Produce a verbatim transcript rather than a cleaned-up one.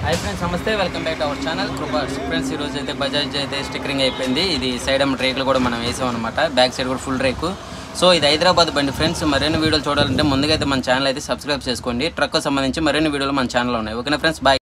high friends नमस्ते welcome back to our channel कृपास friends ఈ రోజు అయితే బజాజ్ అయితే స్టిక్కరింగ్ అయిపోయింది ఇది సైడ్ అమ్మ రేకులు కూడా మనం వేసాం అన్నమాట బ్యాక్ సైడ్ కూడా ఫుల్ రేకు సో ఇది హైదరాబాద్ బండి ఫ్రెండ్స్ మరిన్ని వీడియోలు చూడాలంటే ముందుగా అయితే మన ఛానల్ అయితే సబ్స్క్రైబ్ చేసుకోండి ట్రక్ కు సంబంధించి మరిన్ని వీడియోలు మన ఛానల్లో ఉన్నాయి ఓకేనా ఫ్రెండ్స్ బై